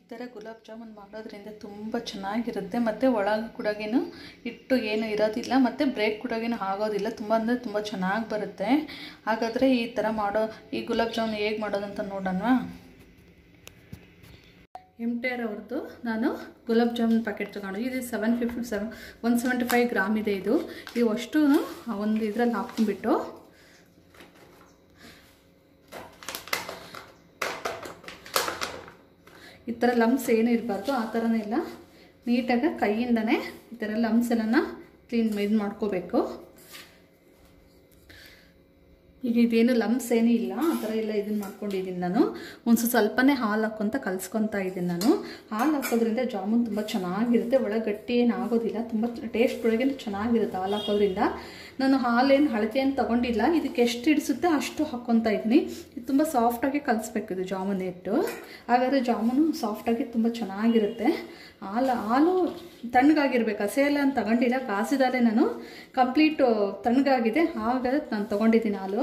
ಥರ ಗುಲಾಬ್ ಜಾಮೂನ್ ಮಾಡೋದ್ರಿಂದ ತುಂಬ ಚೆನ್ನಾಗಿರುತ್ತೆ ಮತ್ತು ಒಳಗೆ ಕೂಡಗೇನು ಹಿಟ್ಟು ಏನು ಇರೋದಿಲ್ಲ ಮತ್ತು ಬ್ರೇಕ್ ಕೂಡಗೇನು ಆಗೋದಿಲ್ಲ. ತುಂಬ ಅಂದರೆ ತುಂಬ ಚೆನ್ನಾಗಿ ಬರುತ್ತೆ. ಹಾಗಾದರೆ ಈ ಥರ ಮಾಡೋ ಈ ಗುಲಾಬ್ ಜಾಮೂನ್ ಹೇಗೆ ಮಾಡೋದಂತ ನೋಡೋಣ. MTR ಅವ್ರದ್ದು ನಾನು ಗುಲಾಬ್ ಜಾಮೂನ್ ಪ್ಯಾಕೆಟ್ ತೊಗೊಂಡು ಇದು 175 ಗ್ರಾಮ್ ಇದೆ. ಇದು ಅಷ್ಟು ಒಂದು ಇದರಲ್ಲಿ ಹಾಕ್ಕೊಂಡ್ಬಿಟ್ಟು ಈ ಥರ ಲಮ್ಸ್ ಏನು ಇರಬಾರ್ದು, ಆ ಥರನೇ ಇಲ್ಲ, ನೀಟಾಗಿ ಕೈಯಿಂದನೇ ಈ ಥರ ಲಮ್ಸ್ ಎಲ್ಲ ಕ್ಲೀನ್ ಇದು ಮಾಡ್ಕೋಬೇಕು. ಈಗ ಇದೇನು ಲಮ್ಸ್ ಏನೂ ಇಲ್ಲ, ಆ ಥರ ಎಲ್ಲ ಇದನ್ನು ಮಾಡ್ಕೊಂಡಿದ್ದೀನಿ ನಾನು. ಒಂದು ಸ್ವಲ್ಪನೇ ಹಾಲು ಹಾಕ್ಕೊತ ಕಲಿಸ್ಕೊತಾ ಇದ್ದೀನಿ ನಾನು. ಹಾಲು ಹಾಕೋದ್ರಿಂದ ಜಾಮೂನ್ ತುಂಬ ಚೆನ್ನಾಗಿರುತ್ತೆ, ಒಳಗೆ ಗಟ್ಟಿ ಏನು ಆಗೋದಿಲ್ಲ, ತುಂಬ ಟೇಸ್ಟ್ ಒಳಗೆ ಚೆನ್ನಾಗಿರುತ್ತೆ ಹಾಲು ಹಾಕೋದ್ರಿಂದ. ನಾನು ಹಾಲೇನು ಹಳತೆಯನ್ನು ತೊಗೊಂಡಿಲ್ಲ, ಇದಕ್ಕೆ ಎಷ್ಟು ಹಿಡಿಸುತ್ತೆ ಅಷ್ಟು ಹಾಕ್ಕೊತಾ ಇದ್ದೀನಿ. ಇದು ತುಂಬ ಸಾಫ್ಟಾಗಿ ಕಲಿಸ್ಬೇಕು ಇದು ಜಾಮೂನ್ ಹಿಟ್ಟು, ಹಾಗಾದರೆ ಜಾಮೂನು ಸಾಫ್ಟಾಗಿ ತುಂಬ ಚೆನ್ನಾಗಿರುತ್ತೆ. ಹಾಲು ತಣ್ಣಗಾಗಿರ್ಬೇಕು, ಹಸೆ ಎಲ್ಲ ನಾನು ತಗೊಂಡಿಲ್ಲ, ಕಾಸಿದಾಲೆ ನಾನು ಕಂಪ್ಲೀಟು ತಣ್ಣಗಾಗಿದೆ, ಹಾಗಾದ್ರೆ ನಾನು ತೊಗೊಂಡಿದ್ದೀನಿ ಹಾಲು.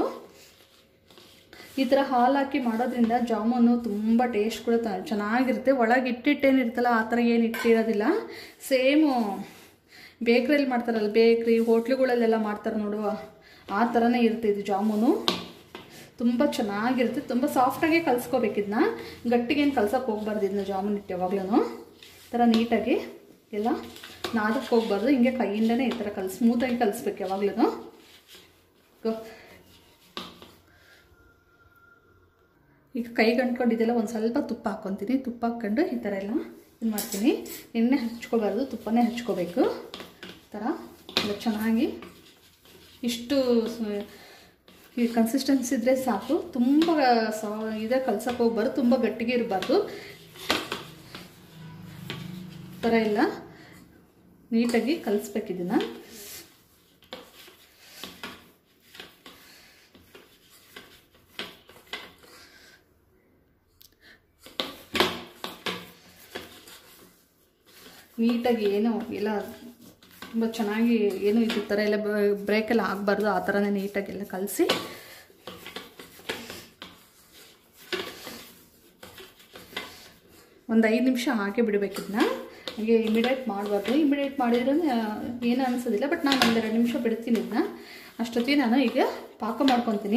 ಈ ಥರ ಹಾಲು ಹಾಕಿ ಮಾಡೋದ್ರಿಂದ ಜಾಮೂನು ತುಂಬ ಟೇಸ್ಟ್ ಕೂಡ ಚೆನ್ನಾಗಿರುತ್ತೆ. ಒಳಗೆ ಹಿಟ್ಟಿಟ್ಟೇನಿರ್ತಲ್ಲ ಆ ಥರ ಏನು ಇಟ್ಟಿರೋದಿಲ್ಲ, ಸೇಮು ಬೇಕ್ರಿಯಲ್ಲಿ ಮಾಡ್ತಾರಲ್ಲ, ಬೇಕ್ರಿ ಹೋಟ್ಲುಗಳಲ್ಲೆಲ್ಲ ಮಾಡ್ತಾರೆ ನೋಡುವ ಆ ಥರನೇ ಇರುತ್ತೆ ಇದು ಜಾಮೂನು. ತುಂಬ ಚೆನ್ನಾಗಿರುತ್ತೆ, ತುಂಬ ಸಾಫ್ಟಾಗಿ ಕಲಿಸ್ಕೋಬೇಕು ಇದನ್ನ, ಗಟ್ಟಿಗೇನು ಕಲ್ಸೋಕೆ ಹೋಗ್ಬಾರ್ದು ಇದನ್ನ ಜಾಮೂನ್ ಹಿಟ್ಟು ಯಾವಾಗ್ಲೂ. ಈ ಥರ ನೀಟಾಗಿ ಎಲ್ಲ ನಾದಕ್ಕೆ ಹೋಗ್ಬಾರ್ದು, ಹಿಂಗೆ ಕೈಯಿಂದನೇ ಈ ಥರ ಸ್ಮೂತಾಗಿ ಕಲಿಸ್ಬೇಕು ಯಾವಾಗ್ಲೂ. ಈಗ ಕೈಗೆ ಅಂಟ್ಕೊಂಡಿದ್ದೆಲ್ಲ ಒಂದು ಸ್ವಲ್ಪ ತುಪ್ಪ ಹಾಕ್ಕೊತೀನಿ, ತುಪ್ಪ ಹಾಕ್ಕೊಂಡು ಈ ಥರ ಎಲ್ಲ ಇದು ಮಾಡ್ತೀನಿ. ಎಣ್ಣೆ ಹಚ್ಕೋಬಾರ್ದು, ತುಪ್ಪನೇ ಹಚ್ಕೋಬೇಕು. ಈ ಥರ ಎಲ್ಲ ಚೆನ್ನಾಗಿ ಇಷ್ಟು ಈ ಕನ್ಸಿಸ್ಟೆನ್ಸಿ ಇದ್ದರೆ ಸಾಕು, ತುಂಬ ಇದೇ ಕಲ್ಸಕ್ಕೆ ಹೋಗ್ಬಾರ್ದು, ತುಂಬ ಗಟ್ಟಿಗೆ ಇರಬಾರ್ದು. ಈ ಥರ ಎಲ್ಲ ನೀಟಾಗಿ ಕಲಿಸ್ಬೇಕು ಇದನ್ನು. ನೀಟಾಗಿ ಏನೋ ಎಲ್ಲ ತುಂಬ ಚೆನ್ನಾಗಿ ಏನು ಇದು ಥರ ಎಲ್ಲ ಬ್ರೇಕೆಲ್ಲ ಆಗಬಾರ್ದು, ಆ ಥರನೇ ನೀಟಾಗೆಲ್ಲ ಕಲಸಿ ಒಂದು 5 ನಿಮಿಷ ಹಾಕಿ ಬಿಡಬೇಕು ಇದನ್ನ. ಹಾಗೆ ಇಮಿಡಿಯೇಟ್ ಮಾಡಬಾರ್ದು, ಇಮಿಡಿಯೇಟ್ ಮಾಡಿದ್ರೆ ಏನು ಅನಿಸೋದಿಲ್ಲ, ಬಟ್ ನಾನು 1-2 ನಿಮಿಷ ಬಿಡ್ತೀನಿ ಇದನ್ನ. ಅಷ್ಟೊತ್ತಿಗೆ ನಾನು ಈಗ ಪಾಕ ಮಾಡ್ಕೊತೀನಿ.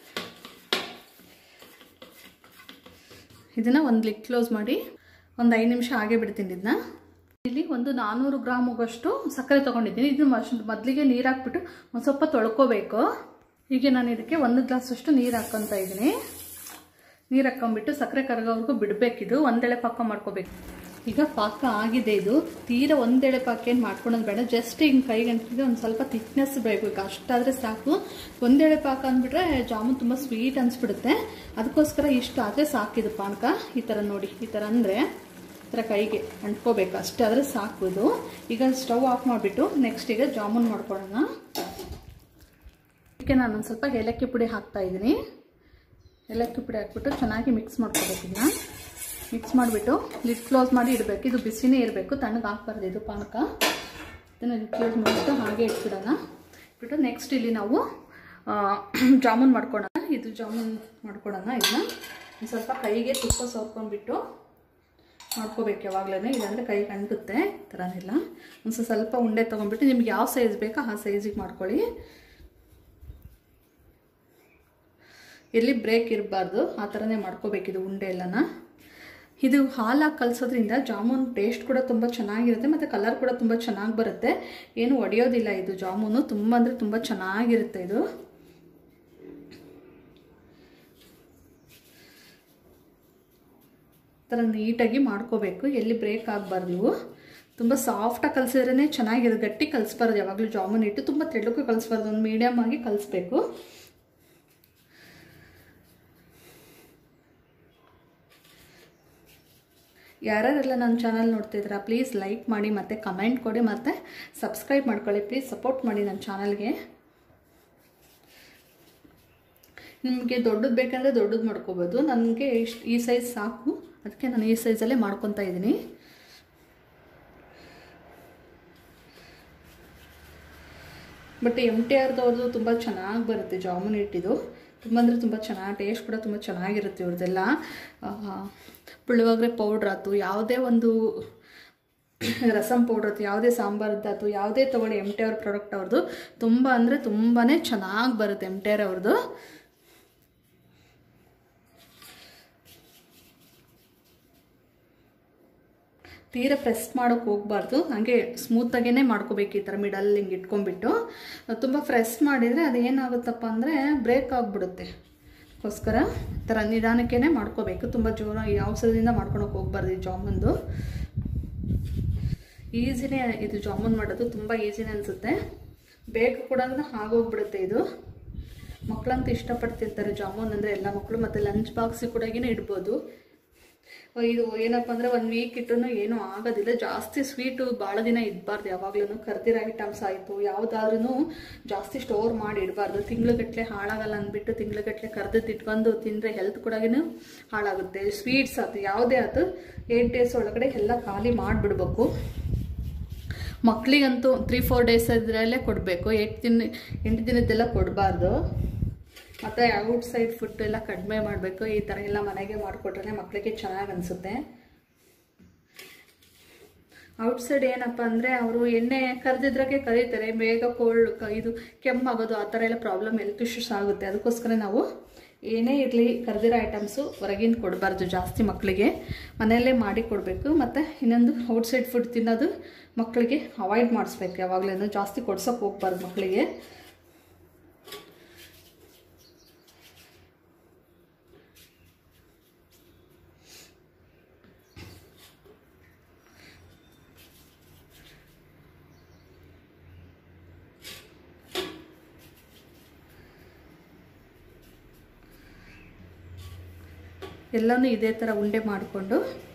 ಇದನ್ನು ಒಂದು ಲಿಡ್ ಕ್ಲೋಸ್ ಮಾಡಿ ಒಂದು 5 ನಿಮಿಷ ಹಾಗೆ ಬಿಡ್ತೀನಿ ಇದನ್ನ. ಇಲ್ಲಿ ಒಂದು 400 ಗ್ರಾಮಷ್ಟು ಸಕ್ಕರೆ ತೊಗೊಂಡಿದ್ದೀನಿ. ಇದನ್ನು ಮೊದಲಿಗೆ ನೀರು ಹಾಕ್ಬಿಟ್ಟು ಒಂದು ಸ್ವಲ್ಪ ತೊಳ್ಕೊಬೇಕು. ಈಗ ನಾನು ಇದಕ್ಕೆ 1 ಗ್ಲಾಸಷ್ಟು ನೀರು ಹಾಕ್ಕೊತಾ ಇದ್ದೀನಿ. ನೀರು ಹಾಕ್ಕೊಂಬಿಟ್ಟು ಸಕ್ಕರೆ ಕರಗೋವರೆಗೂ ಬಿಡಬೇಕಿದು, ಒಂದೆಳೆ ಪಾಕ ಮಾಡ್ಕೋಬೇಕು. ಈಗ ಪಾಕ ಆಗಿದೆ, ಇದು ತೀರಾ ಒಂದೆಳೆ ಪಾಕ ಏನು ಮಾಡ್ಕೊಳೋದು ಬೇಡ, ಜಸ್ಟ್ ಹಿಂಗೆ ಕೈಗೆ ಅಂಟಿದ್ರೆ ಒಂದು ಸ್ವಲ್ಪ ಥಿಕ್ನೆಸ್ ಬೇಕು, ಈಗ ಅಷ್ಟಾದರೆ ಸಾಕು. ಒಂದೆಳೆ ಪಾಕ ಅಂದ್ಬಿಟ್ರೆ ಜಾಮೂನ್ ತುಂಬ ಸ್ವೀಟ್ ಅನಿಸ್ಬಿಡುತ್ತೆ, ಅದಕ್ಕೋಸ್ಕರ ಇಷ್ಟು ಆದರೆ ಸಾಕಿದು ಪಾಕ. ಈ ಥರ ನೋಡಿ, ಈ ಥರ ಅಂದರೆ ಈ ಥರ ಕೈಗೆ ಅಂಟ್ಕೋಬೇಕು, ಅಷ್ಟೇ ಆದರೆ ಸಾಕು ಇದು. ಈಗ ಸ್ಟವ್ ಆಫ್ ಮಾಡಿಬಿಟ್ಟು ನೆಕ್ಸ್ಟ್ ಈಗ ಜಾಮೂನ್ ಮಾಡ್ಕೊಳ್ಳೋಣ. ಇದಕ್ಕೆ ನಾನು ಒಂದು ಸ್ವಲ್ಪ ಏಲಕ್ಕಿ ಪುಡಿ ಹಾಕ್ತಾ ಇದ್ದೀನಿ. ಏಲಕ್ಕಿ ಪುಡಿ ಹಾಕ್ಬಿಟ್ಟು ಚೆನ್ನಾಗಿ ಮಿಕ್ಸ್ ಮಾಡ್ಕೋಬೇಕು. ಇದನ್ನ ಮಿಕ್ಸ್ ಮಾಡಿಬಿಟ್ಟು ಲಿಡ್ ಕ್ಲೋಸ್ ಮಾಡಿ ಇಡಬೇಕು. ಇದು ಬಿಸಿನೇ ಇರಬೇಕು, ತಣ್ಣಗೆ ಹಾಕ್ಬಾರ್ದು ಇದು ಪಾನಕ. ಇದನ್ನು ಲಿಡ್ ಕ್ಲೋಸ್ ಮಾಡಿಬಿಟ್ಟು ಹಾಗೆ ಇಟ್ಬಿಡೋಣ. ಬಿಟ್ಟು ನೆಕ್ಸ್ಟ್ ಇಲ್ಲಿ ನಾವು ಜಾಮೂನ್ ಮಾಡ್ಕೊಳ್ಳೋಣ. ಇದು ಜಾಮೂನ್ ಮಾಡ್ಕೊಳ್ಳೋಣ. ಇದನ್ನ ಒಂದು ಸ್ವಲ್ಪ ಕೈಗೆ ತುಪ್ಪ ಸೋರ್ಕೊಂಡ್ಬಿಟ್ಟು ಮಾಡ್ಕೋಬೇಕು ಯಾವಾಗಲೇ, ಇಲ್ಲಾಂದರೆ ಕೈಗೆ ಅಂಟುತ್ತೆ. ಈ ಥರನೆಲ್ಲ ಒಂದು ಸ್ವಲ್ಪ ಉಂಡೆ ತೊಗೊಂಡ್ಬಿಟ್ಟು ನಿಮ್ಗೆ ಯಾವ ಸೈಜ್ ಬೇಕೋ ಆ ಸೈಜಿಗೆ ಮಾಡ್ಕೊಳ್ಳಿ. ಎಲ್ಲಿ ಬ್ರೇಕ್ ಇರಬಾರ್ದು, ಆ ಥರನೇ ಮಾಡ್ಕೋಬೇಕಿದು ಉಂಡೆ ಎಲ್ಲನ. ಇದು ಹಾಲಾಗಿ ಕಲಿಸೋದ್ರಿಂದ ಜಾಮೂನ್ ಟೇಸ್ಟ್ ಕೂಡ ತುಂಬ ಚೆನ್ನಾಗಿರುತ್ತೆ ಮತ್ತು ಕಲರ್ ಕೂಡ ತುಂಬ ಚೆನ್ನಾಗಿ ಬರುತ್ತೆ, ಏನು ಒಡೆಯೋದಿಲ್ಲ ಇದು ಜಾಮೂನು. ತುಂಬ ಅಂದರೆ ತುಂಬ ಚೆನ್ನಾಗಿರುತ್ತೆ ಇದು. ಈ ಥರ ನೀಟಾಗಿ ಮಾಡ್ಕೋಬೇಕು, ಎಲ್ಲಿ ಬ್ರೇಕ್ ಆಗಬಾರ್ದು. ನೀವು ತುಂಬ ಸಾಫ್ಟಾಗಿ ಕಲಿಸಿದ್ರೇ ಚೆನ್ನಾಗಿರುತ್ತೆ, ಗಟ್ಟಿ ಕಲಿಸ್ಬಾರ್ದು ಯಾವಾಗಲೂ ಜಾಮೂನ್ ಹಿಟ್ಟು, ತುಂಬ ತೆಳ್ಳಕ್ಕೂ ಕಲಿಸ್ಬಾರ್ದು, ಒಂದು ಮೀಡಿಯಮ್ ಆಗಿ ಕಲಿಸ್ಬೇಕು. ಯಾರ್ಯಾರೆಲ್ಲ ನನ್ನ ಚಾನಲ್ ನೋಡ್ತಿದ್ದೀರಾ ಪ್ಲೀಸ್ ಲೈಕ್ ಮಾಡಿ ಮತ್ತು ಕಮೆಂಟ್ ಕೊಡಿ ಮತ್ತು ಸಬ್ಸ್ಕ್ರೈಬ್ ಮಾಡ್ಕೊಳ್ಳಿ. ಪ್ಲೀಸ್ ಸಪೋರ್ಟ್ ಮಾಡಿ ನನ್ನ ಚಾನಲ್ಗೆ. ನಿಮಗೆ ದೊಡ್ಡದು ಬೇಕಂದರೆ ದೊಡ್ಡದು ಮಾಡ್ಕೋಬೋದು, ನನಗೆ ಈ ಸೈಜ್ ಸಾಕು, ಅದಕ್ಕೆ ನಾನು ಈ ಸೈಜಲ್ಲೇ ಮಾಡ್ಕೊತಾ ಇದ್ದೀನಿ. ಬಟ್ MTRದವ್ರದ್ದು ತುಂಬ ಚೆನ್ನಾಗಿ ಬರುತ್ತೆ ಜಾಮೂನ್ ಹಿಟ್ಟಿದು, ತುಂಬ ಅಂದರೆ ತುಂಬ ಚೆನ್ನಾಗಿ, ಟೇಸ್ಟ್ ಕೂಡ ತುಂಬ ಚೆನ್ನಾಗಿರುತ್ತೆ ಇವ್ರದ್ದೆಲ್ಲ. ಪುಳಿಯೋಗರೆ ಪೌಡ್ರ್ ಆಯ್ತು, ಯಾವುದೇ ಒಂದು ರಸಮ್ ಪೌಡ್ರ್ ಆಯ್ತು, ಯಾವುದೇ ಸಾಂಬಾರ್ದಾಯ್ತು, ಯಾವುದೇ ತೊಗೊಳ್ಳಿ MTR ಪ್ರಾಡಕ್ಟ್ ಅವ್ರದ್ದು ತುಂಬ ಅಂದರೆ ತುಂಬಾ ಚೆನ್ನಾಗಿ ಬರುತ್ತೆ MTR ಅವ್ರದ್ದು. ತೀರಾ ಪ್ರೆಸ್ ಮಾಡೋಕ್ಕೆ ಹೋಗಬಾರ್ದು, ಹಾಗೆ ಸ್ಮೂತಾಗೇ ಮಾಡ್ಕೋಬೇಕು. ಈ ಥರ ಮಿಡಲ್ ಹಿಂಗೆ ಇಟ್ಕೊಂಡ್ಬಿಟ್ಟು ತುಂಬ ಪ್ರೆಸ್ ಮಾಡಿದರೆ ಅದು ಏನಾಗುತ್ತಪ್ಪ ಅಂದರೆ ಬ್ರೇಕ್ ಆಗಿಬಿಡುತ್ತೆ. ಅದಕ್ಕೋಸ್ಕರ ಈ ಥರ ನಿಧಾನಕ್ಕೇ ಮಾಡ್ಕೋಬೇಕು, ತುಂಬ ಜೋರಾಗಿ ಅವಸರದಿಂದ ಮಾಡ್ಕೊಳಕ್ಕೆ ಹೋಗ್ಬಾರ್ದು. ಈ ಜಾಮೂನ್ದು ಈಸಿನೇ, ಇದು ಜಾಮೂನ್ ಮಾಡೋದು ತುಂಬ ಈಸಿನೇ ಅನಿಸುತ್ತೆ, ಬೇಗ ಕೂಡ ಆಗೋಗ್ಬಿಡುತ್ತೆ. ಇದು ಮಕ್ಕಳಂತೂ ಇಷ್ಟಪಡ್ತಿರ್ತಾರೆ ಜಾಮೂನ್ ಅಂದರೆ, ಎಲ್ಲ ಮಕ್ಕಳು. ಮತ್ತು ಲಂಚ್ ಬಾಕ್ಸಿಗೆ ಕೂಡ ಇಡ್ಬೋದು. ಇದು ಏನಪ್ಪ ಅಂದರೆ 1 ವೀಕ್ ಇಟ್ಟೂ ಏನೂ ಆಗೋದಿಲ್ಲ. ಜಾಸ್ತಿ ಸ್ವೀಟು ಭಾಳ ದಿನ ಇಡಬಾರ್ದು, ಯಾವಾಗಲೂ ಕರ್ದಿರೋ ಐಟಮ್ಸ್ ಆಯಿತು ಯಾವುದಾದ್ರೂ ಜಾಸ್ತಿ ಸ್ಟೋರ್ ಮಾಡಿ ಇಡಬಾರ್ದು. ತಿಂಗ್ಳುಗಟ್ಟಲೆ ಹಾಳಾಗಲ್ಲ ಅಂದ್ಬಿಟ್ಟು ತಿಂಗ್ಳುಗಟ್ಟಲೆ ಕರ್ದಿದ್ದು ಇಟ್ಕೊಂಡು ತಿಂದರೆ ಹೆಲ್ತ್ ಕೂಡ ಹಾಳಾಗುತ್ತೆ. ಸ್ವೀಟ್ಸ್ ಆಯ್ತು ಯಾವುದೇ ಆಯ್ತು 8 ಡೇಸ್ ಒಳಗಡೆ ಎಲ್ಲ ಖಾಲಿ ಮಾಡಿಬಿಡ್ಬೇಕು. ಮಕ್ಕಳಿಗಂತೂ 3-4 ಡೇಸ್ ಇದರಲ್ಲೇ ಕೊಡಬೇಕು, 8 ದಿನದ್ದೆಲ್ಲ ಕೊಡಬಾರ್ದು. ಮತ್ತು ಔಟ್ಸೈಡ್ ಫುಡ್ ಎಲ್ಲ ಕಡಿಮೆ ಮಾಡಬೇಕು. ಈ ಥರ ಎಲ್ಲ ಮನೆಗೆ ಮಾಡಿಕೊಟ್ರೆ ಮಕ್ಕಳಿಗೆ ಚೆನ್ನಾಗಿ ಅನಿಸುತ್ತೆ. ಔಟ್ಸೈಡ್ ಏನಪ್ಪ ಅಂದರೆ ಅವರು ಎಣ್ಣೆ ಕರೆದಿದ್ರಾಗೆ ಕರೀತಾರೆ, ಬೇಗ ಇದು ಕೆಮ್ಮಾಗೋದು ಆ ಥರ ಎಲ್ಲ ಪ್ರಾಬ್ಲಮ್, ಹೆಲ್ತ್ ಇಶ್ಯೂಸ್ ಆಗುತ್ತೆ. ಅದಕ್ಕೋಸ್ಕರ ನಾವು ಏನೇ ಇರಲಿ ಕರೆದಿರೋ ಐಟಮ್ಸು ಹೊರಗಿಂದ ಕೊಡಬಾರ್ದು ಜಾಸ್ತಿ, ಮಕ್ಕಳಿಗೆ ಮನೆಯಲ್ಲೇ ಮಾಡಿ ಕೊಡಬೇಕು. ಮತ್ತು ಇನ್ನೊಂದು ಔಟ್ಸೈಡ್ ಫುಡ್ ತಿನ್ನೋದು ಮಕ್ಕಳಿಗೆ ಅವಾಯ್ಡ್ ಮಾಡಿಸ್ಬೇಕು, ಯಾವಾಗಲೂ ಜಾಸ್ತಿ ಕೊಡ್ಸೋಕೆ ಹೋಗ್ಬಾರ್ದು ಮಕ್ಕಳಿಗೆ. ಎಲ್ಲನೂ ಇದೇ ಥರ ಉಂಡೆ ಮಾಡಿಕೊಂಡು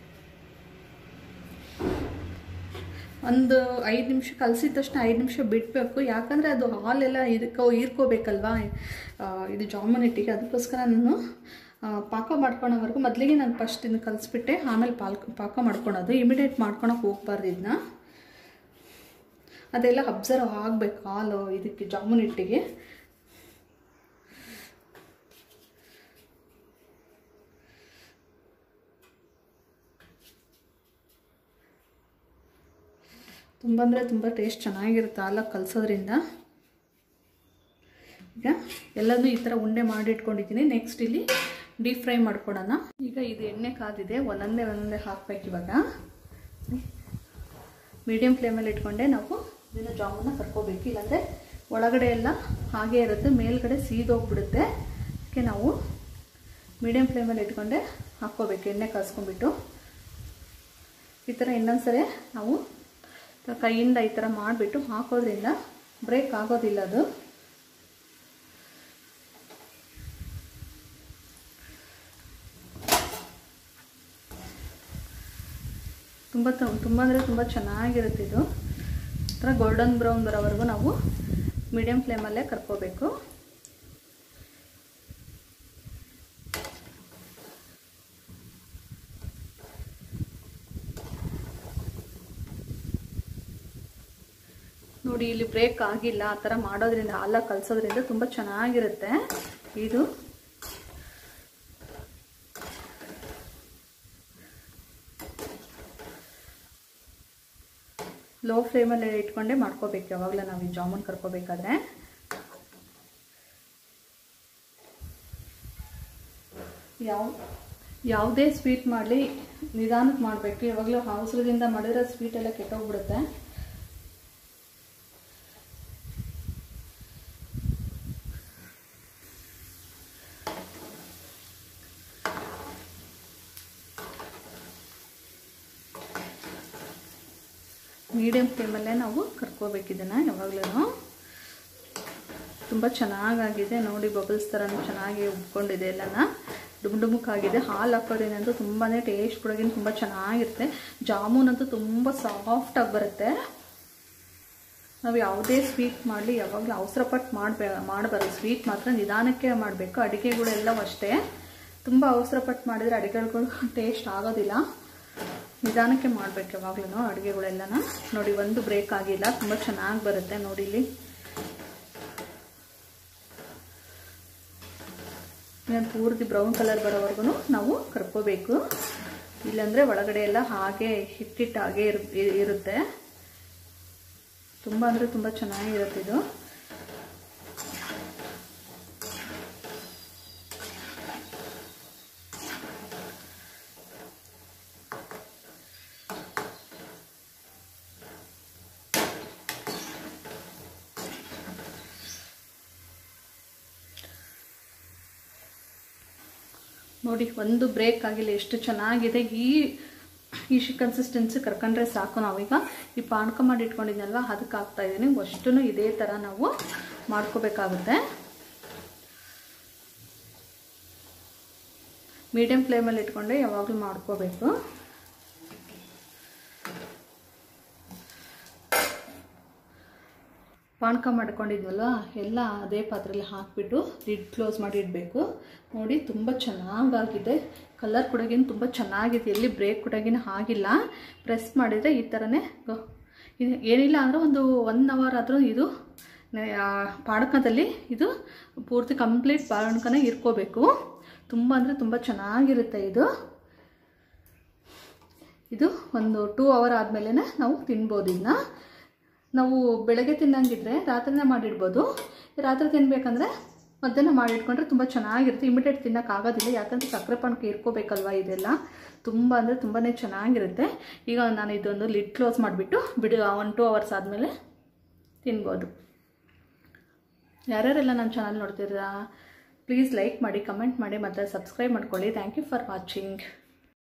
ಒಂದು 5 ನಿಮಿಷ ಕಲಸಿದ ತಕ್ಷಣ 5 ನಿಮಿಷ ಬಿಡಬೇಕು. ಯಾಕಂದರೆ ಅದು ಹಾಲೆಲ್ಲ ಹೀರ್ಕೋಬೇಕಲ್ವಾ ಇದು ಜಾಮೂನ್ ಹಿಟ್ಟಿಗೆ. ಅದಕ್ಕೋಸ್ಕರ ನಾನು ಪಾಕ ಮಾಡ್ಕೊಳೋವರೆಗೂ ಮೊದಲಿಗೆ ನಾನು ಫಸ್ಟ್ ಇದನ್ನು ಕಲಿಸ್ಬಿಟ್ಟೆ, ಆಮೇಲೆ ಪಾಕ ಮಾಡ್ಕೊಳೋದು. ಇಮಿಡಿಯೇಟ್ ಮಾಡ್ಕೊಳಕ್ಕೆ ಹೋಗ್ಬಾರ್ದು. ಇದನ್ನ ಅದೆಲ್ಲ ಅಬ್ಸರ್ವ್ ಆಗಬೇಕು ಹಾಲು ಇದಕ್ಕೆ ಜಾಮೂನ್ ಹಿಟ್ಟಿಗೆ. ತುಂಬ ಅಂದರೆ ತುಂಬ ಟೇಸ್ಟ್ ಚೆನ್ನಾಗಿರುತ್ತೆ ಹಾಲಾಗಿ ಕಲಸೋದ್ರಿಂದ. ಈಗ ಎಲ್ಲನೂ ಈ ಥರ ಉಂಡೆ ಮಾಡಿಟ್ಕೊಂಡಿದ್ದೀನಿ. ನೆಕ್ಸ್ಟ್ ಇಲ್ಲಿ ಡೀಪ್ ಫ್ರೈ ಮಾಡ್ಕೊಳ್ಳೋಣ. ಈಗ ಇದು ಎಣ್ಣೆ ಕಾದಿದೆ, ಒಂದೊಂದೇ ಹಾಕ್ಬೇಕು. ಇವಾಗ ಮೀಡಿಯಮ್ ಫ್ಲೇಮಲ್ಲಿ ಇಟ್ಕೊಂಡೆ ನಾವು ಇದನ್ನು ಜಾಮೂನ ಕರ್ಕೋಬೇಕು, ಇಲ್ಲಾಂದರೆ ಒಳಗಡೆ ಎಲ್ಲ ಹಾಗೇ ಇರುತ್ತೆ, ಮೇಲ್ಗಡೆ ಸೀದೋಗ್ಬಿಡುತ್ತೆ. ಅದಕ್ಕೆ ನಾವು ಮೀಡಿಯಮ್ ಫ್ಲೇಮಲ್ಲಿ ಇಟ್ಕೊಂಡೆ ಹಾಕ್ಕೋಬೇಕು. ಎಣ್ಣೆ ಕಾಸ್ಕೊಂಡ್ಬಿಟ್ಟು ಈ ಥರ ಇನ್ನೊಂದ್ಸರಿ ನಾವು ಕೈಯಿಂದ ಈ ಥರ ಮಾಡಿಬಿಟ್ಟು ಹಾಕೋದ್ರಿಂದ ಬ್ರೇಕ್ ಆಗೋದಿಲ್ಲ. ಅದು ತುಂಬ ಅಂದರೆ ತುಂಬ ಚೆನ್ನಾಗಿರುತ್ತೆ. ಇದು ಈ ಥರ ಗೋಲ್ಡನ್ ಬ್ರೌನ್ ಬರೋವರೆಗೂ ನಾವು ಮೀಡಿಯಮ್ ಫ್ಲೇಮಲ್ಲೇ ಕರ್ಕೋಬೇಕು. ನೋಡಿ ಇಲ್ಲಿ ಬ್ರೇಕ್ ಆಗಿಲ್ಲ. ಆ ಥರ ಮಾಡೋದ್ರಿಂದ ಹಾಲಾಗಿ ಕಲಸೋದ್ರಿಂದ ತುಂಬ ಚೆನ್ನಾಗಿರುತ್ತೆ. ಇದು ಲೋ ಫ್ಲೇಮಲ್ಲಿ ಇಟ್ಕೊಂಡೆ ಮಾಡ್ಕೋಬೇಕು ಯಾವಾಗಲೂ ನಾವು ಈ ಜಾಮೂನ್ ಕರ್ಕೋಬೇಕಾದ್ರೆ. ಯಾವುದೇ ಸ್ವೀಟ್ ಮಾಡಲಿ ನಿಧಾನಕ್ಕೆ ಮಾಡಬೇಕು. ಯಾವಾಗಲೂ ಅವಸರದಿಂದ ಮಾಡಿದ್ರೆ ಸ್ವೀಟ್ ಎಲ್ಲ ಕೆಟ್ಟೋಗ್ಬಿಡುತ್ತೆ. ಮೀಡಿಯಮ್ ಫ್ಲೇಮಲ್ಲೇ ನಾವು ಕರ್ಕೋಬೇಕು ಇದನ್ನು ಯಾವಾಗಲೂ. ತುಂಬ ಚೆನ್ನಾಗಾಗಿದೆ ನೋಡಿ, ಬಬಲ್ಸ್ ಥರನೂ ಚೆನ್ನಾಗಿ ಉಬ್ಕೊಂಡಿದೆ, ಎಲ್ಲನ ಡುಮುಕಾಗಿದೆ. ಹಾಲು ಹಾಕೋದೇನಂತೂ ತುಂಬಾ ಟೇಸ್ಟ್ ಕೂಡ ತುಂಬ ಚೆನ್ನಾಗಿರುತ್ತೆ. ಜಾಮೂನ್ ಅಂತೂ ತುಂಬ ಸಾಫ್ಟಾಗಿ ಬರುತ್ತೆ. ನಾವು ಯಾವುದೇ ಸ್ವೀಟ್ ಮಾಡಲಿ ಯಾವಾಗಲೂ ಅವಸರಪಟ್ಟು ಮಾಡಬಾರ್ದು. ಸ್ವೀಟ್ ಮಾತ್ರ ನಿಧಾನಕ್ಕೆ ಮಾಡಬೇಕು. ಅಡುಗೆಗಳೆಲ್ಲವೂ ಅಷ್ಟೇ, ತುಂಬ ಅವಸರಪಟ್ಟು ಮಾಡಿದರೆ ಅಡುಗೆಗಳು ಟೇಸ್ಟ್ ಆಗೋದಿಲ್ಲ. ನಿಧಾನಕ್ಕೆ ಮಾಡಬೇಕು ಯಾವಾಗಲೂ ಅಡುಗೆಗಳೆಲ್ಲನ. ನೋಡಿ ಒಂದು ಬ್ರೇಕ್ ಆಗಿಲ್ಲ, ತುಂಬ ಚೆನ್ನಾಗಿ ಬರುತ್ತೆ ನೋಡಿ ಇಲ್ಲಿ. ಇನ್ನೊಂದು ಪೂರ್ತಿ ಬ್ರೌನ್ ಕಲರ್ ಬರೋವರೆಗೂ ನಾವು ಕರ್ಕೋಬೇಕು. ಇಲ್ಲಾಂದರೆ ಒಳಗಡೆ ಎಲ್ಲ ಹಾಗೆ ಹಿಟ್ಟಿಟ್ಟಾಗೆ ಇರುತ್ತೆ. ತುಂಬ ಅಂದರೆ ತುಂಬ ಚೆನ್ನಾಗಿರುತ್ತೆ ಇದು. ನೋಡಿ, ಒಂದು ಬ್ರೇಕ್ ಆಗಿಲ್ಲ, ಎಷ್ಟು ಚೆನ್ನಾಗಿದೆ. ಈ ಕನ್ಸಿಸ್ಟೆನ್ಸಿ ಕರ್ಕೊಂಡ್ರೆ ಸಾಕು. ನಾವೀಗ ಈ ಪಾನಕ ಮಾಡಿ ಇಟ್ಕೊಂಡಿದ್ನಲ್ವ ಅದಕ್ಕೆ ಹಾಕ್ತಾಯಿದ್ದೀನಿ. ಅಷ್ಟೂ ಇದೇ ಥರ ನಾವು ಮಾಡ್ಕೋಬೇಕಾಗುತ್ತೆ. ಮೀಡಿಯಮ್ ಫ್ಲೇಮಲ್ಲಿ ಇಟ್ಕೊಂಡೆ ಯಾವಾಗಲೂ ಮಾಡ್ಕೋಬೇಕು. ಪಾನಕ ಮಾಡ್ಕೊಂಡಿದ್ವಲ್ವ ಎಲ್ಲ ಅದೇ ಪಾತ್ರೆಯಲ್ಲಿ ಹಾಕಿಬಿಟ್ಟು ಲಿಡ್ ಕ್ಲೋಸ್ ಮಾಡಿ ಇಡಬೇಕು. ನೋಡಿ, ತುಂಬ ಚೆನ್ನಾಗಾಗಿದೆ. ಕಲರ್ ಕೊಡೋಗೇನು ತುಂಬ ಚೆನ್ನಾಗಿದೆ, ಎಲ್ಲಿ ಬ್ರೇಕ್ ಕೊಡೋಗೇನು ಆಗಿಲ್ಲ. ಪ್ರೆಸ್ ಮಾಡಿದರೆ ಈ ಥರನೇ ಏನಿಲ್ಲ ಅಂದರೆ ಒಂದು 1 ಅವರ್ ಆದರೂ ಇದು ಪಾನಕದಲ್ಲಿ ಇದು ಪೂರ್ತಿ ಕಂಪ್ಲೀಟ್ ಪಾನಕನೇ ಇರ್ಕೋಬೇಕು. ತುಂಬ ಅಂದರೆ ತುಂಬ ಚೆನ್ನಾಗಿರುತ್ತೆ ಇದು. ಇದು ಒಂದು 2 ಅವರ್ ಆದಮೇಲೆ ನಾವು ತಿನ್ಬೋದು. ಇದನ್ನ ನಾವು ಬೆಳಗ್ಗೆ ತಿನ್ನಂಗಿದ್ರೆ ರಾತ್ರಿನೇ ಮಾಡಿಡ್ಬೋದು. ರಾತ್ರಿ ತಿನ್ನಬೇಕಂದ್ರೆ ಮಧ್ಯಾಹ್ನ ಮಾಡಿಟ್ಕೊಂಡ್ರೆ ತುಂಬ ಚೆನ್ನಾಗಿರುತ್ತೆ. ಇಮಿಡಿಯೇಟ್ ತಿನ್ನೋಕ್ಕಾಗೋದಿಲ್ಲ, ಯಾಕಂದರೆ ಸಕ್ಕರೆ ಪಾನಕ ಇರ್ಕೋಬೇಕಲ್ವ. ಇದೆಲ್ಲ ತುಂಬ ಅಂದರೆ ತುಂಬಾ ಚೆನ್ನಾಗಿರುತ್ತೆ. ಈಗ ನಾನು ಇದೊಂದು ಲಿಡ್ ಕ್ಲೋಸ್ ಮಾಡಿಬಿಟ್ಟು 1-2 ಅವರ್ಸ್ ಆದಮೇಲೆ ತಿನ್ಬೋದು. ಯಾರ್ಯಾರೆಲ್ಲ ನನ್ನ ಚಾನಲ್ ನೋಡ್ತಿದ್ದೀರಾ, ಪ್ಲೀಸ್ ಲೈಕ್ ಮಾಡಿ, ಕಮೆಂಟ್ ಮಾಡಿ ಮತ್ತು ಸಬ್ಸ್ಕ್ರೈಬ್ ಮಾಡ್ಕೊಳ್ಳಿ. Thank you for watching.